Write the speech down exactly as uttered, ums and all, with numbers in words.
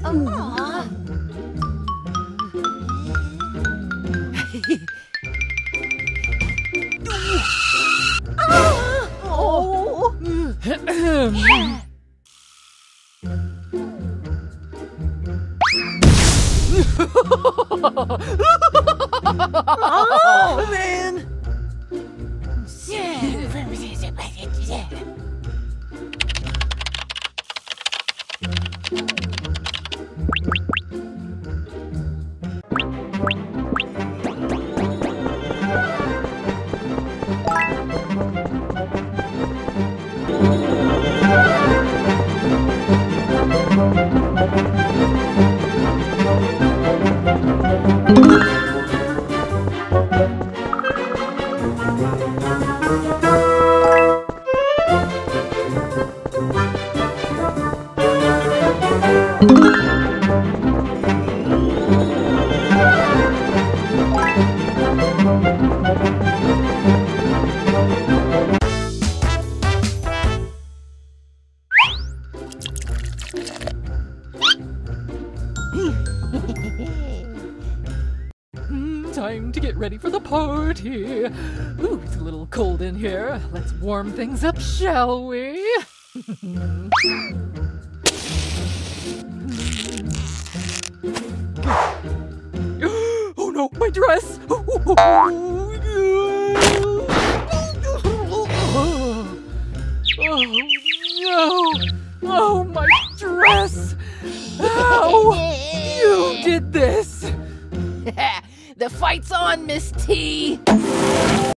Aw. Oh. Oh, man! Time to get ready for the party. Ooh, it's a little cold in here. Let's warm things up, shall we? Oh no, my dress! Oh no! Oh, my dress! How? You did this! The fight's on, Miss T!